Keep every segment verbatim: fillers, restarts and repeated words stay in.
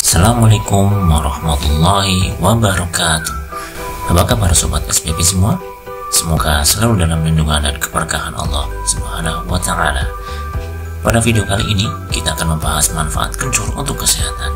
Assalamualaikum warahmatullahi wabarakatuh. Apa kabar sobat S P P semua? Semoga selalu dalam lindungan dan keberkahan Allah Subhanahu wa Ta'ala. Pada video kali ini kita akan membahas manfaat kencur untuk kesehatan.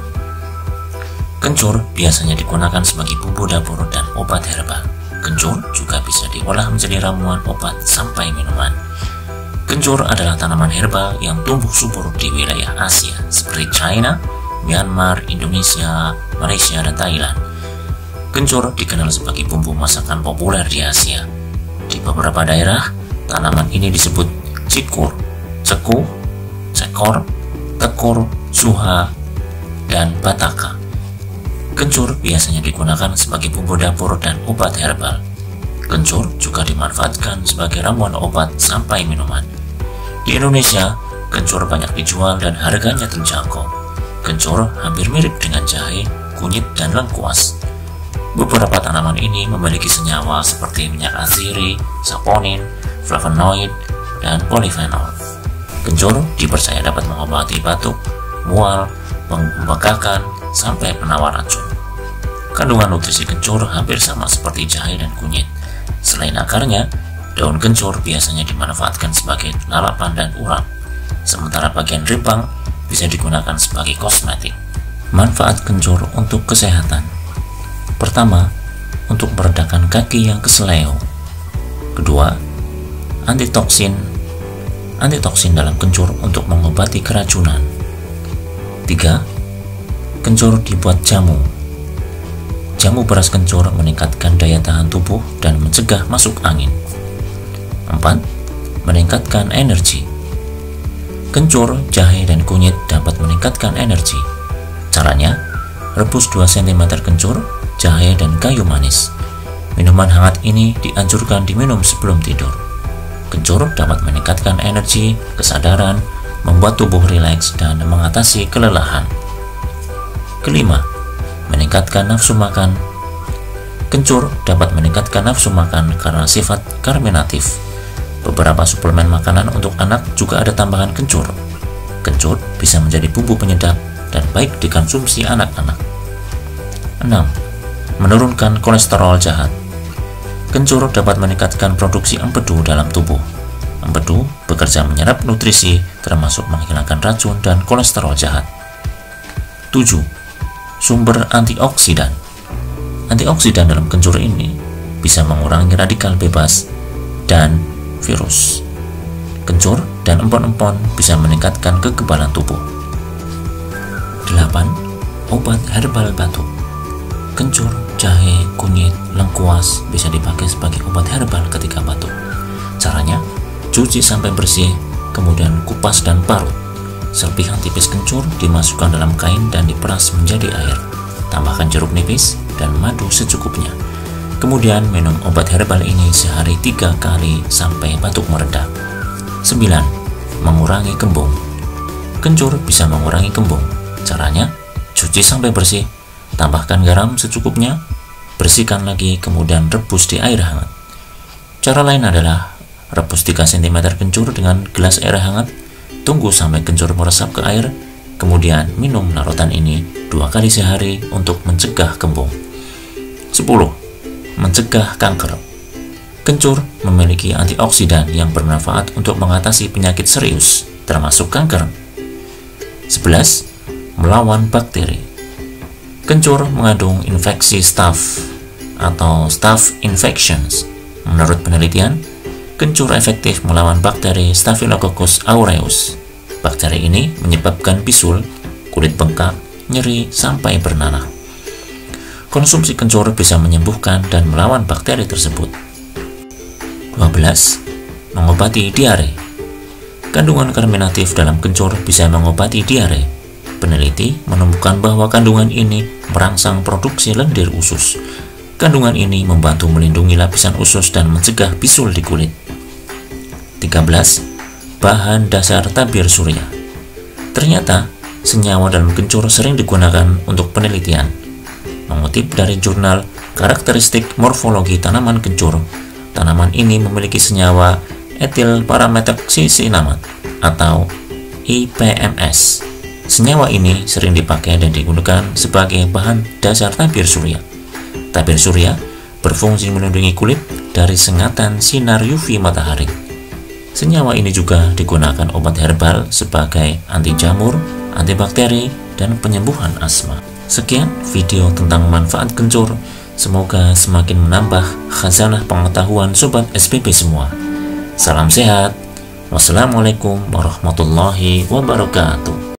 Kencur biasanya digunakan sebagai bumbu dapur dan obat herbal. Kencur juga bisa diolah menjadi ramuan, obat, sampai minuman. Kencur adalah tanaman herbal yang tumbuh subur di wilayah Asia seperti China, Myanmar, Indonesia, Malaysia, dan Thailand. Kencur dikenal sebagai bumbu masakan populer di Asia. Di beberapa daerah, tanaman ini disebut cikur, ceku, cekor, tekur, suha, dan bataka. Kencur biasanya digunakan sebagai bumbu dapur dan obat herbal. Kencur juga dimanfaatkan sebagai ramuan, obat, sampai minuman. Di Indonesia, kencur banyak dijual dan harganya terjangkau. Kencur hampir mirip dengan jahe, kunyit, dan lengkuas. Beberapa tanaman ini memiliki senyawa seperti minyak aziri, saponin, flavonoid, dan polifenol. Kencur dipercaya dapat mengobati batuk, mual, pembengkakan, sampai penawar racun. Kandungan nutrisi kencur hampir sama seperti jahe dan kunyit. Selain akarnya, daun kencur biasanya dimanfaatkan sebagai lalapan dan urap, sementara bagian rimbang bisa digunakan sebagai kosmetik. Manfaat kencur untuk kesehatan. Pertama, untuk meredakan kaki yang keseleo. Kedua, antitoksin. Antitoksin dalam kencur untuk mengobati keracunan. Tiga, kencur dibuat jamu. Jamu beras kencur meningkatkan daya tahan tubuh dan mencegah masuk angin. Empat, meningkatkan energi. Kencur, jahe, dan kunyit dapat meningkatkan energi. Caranya, rebus dua sentimeter kencur, jahe, dan kayu manis. Minuman hangat ini dianjurkan diminum sebelum tidur. Kencur dapat meningkatkan energi, kesadaran, membuat tubuh rileks, dan mengatasi kelelahan. Kelima, meningkatkan nafsu makan. Kencur dapat meningkatkan nafsu makan karena sifat karminatif. Beberapa suplemen makanan untuk anak juga ada tambahan kencur. Kencur bisa menjadi bumbu penyedap dan baik dikonsumsi anak-anak. Enam, menurunkan kolesterol jahat. Kencur dapat meningkatkan produksi empedu dalam tubuh. Empedu bekerja menyerap nutrisi termasuk menghilangkan racun dan kolesterol jahat. Tujuh, sumber antioksidan. Antioksidan dalam kencur ini bisa mengurangi radikal bebas dan virus. Kencur dan empon-empon bisa meningkatkan kekebalan tubuh. Delapan, obat herbal batuk. Kencur, jahe, kunyit, lengkuas bisa dipakai sebagai obat herbal ketika batuk. Caranya, cuci sampai bersih, kemudian kupas dan parut. Serpihan tipis kencur dimasukkan dalam kain dan diperas menjadi air. Tambahkan jeruk nipis dan madu secukupnya. Kemudian minum obat herbal ini sehari tiga kali sampai batuk mereda. Sembilan, mengurangi kembung. Kencur bisa mengurangi kembung. Caranya, cuci sampai bersih, tambahkan garam secukupnya, bersihkan lagi, kemudian rebus di air hangat. Cara lain adalah rebus tiga sentimeter kencur dengan gelas air hangat. Tunggu sampai kencur meresap ke air, kemudian minum larutan ini dua kali sehari untuk mencegah kembung. Sepuluh, mencegah kanker. Kencur memiliki antioksidan yang bermanfaat untuk mengatasi penyakit serius, termasuk kanker. Sebelas, melawan bakteri. Kencur mengandung infeksi staph atau staph infections. Menurut penelitian, kencur efektif melawan bakteri Staphylococcus aureus. Bakteri ini menyebabkan bisul, kulit bengkak, nyeri, sampai bernanah. Konsumsi kencur bisa menyembuhkan dan melawan bakteri tersebut. dua belas. Mengobati diare. Kandungan karminatif dalam kencur bisa mengobati diare. Peneliti menemukan bahwa kandungan ini merangsang produksi lendir usus. Kandungan ini membantu melindungi lapisan usus dan mencegah bisul di kulit. tiga belas. Bahan dasar tabir surya. Ternyata, senyawa dalam kencur sering digunakan untuk penelitian. Mengutip dari jurnal Karakteristik Morfologi Tanaman Kencur, tanaman ini memiliki senyawa etil parametoxycinamat atau I P M S Senyawa ini sering dipakai dan digunakan sebagai bahan dasar tabir surya. Tabir surya berfungsi melindungi kulit dari sengatan sinar U V matahari. Senyawa ini juga digunakan obat herbal sebagai anti jamur, antibakteri, dan penyembuhan asma. Sekian video tentang manfaat kencur. Semoga semakin menambah khazanah pengetahuan sobat S P P semua. Salam sehat. Wassalamualaikum warahmatullahi wabarakatuh.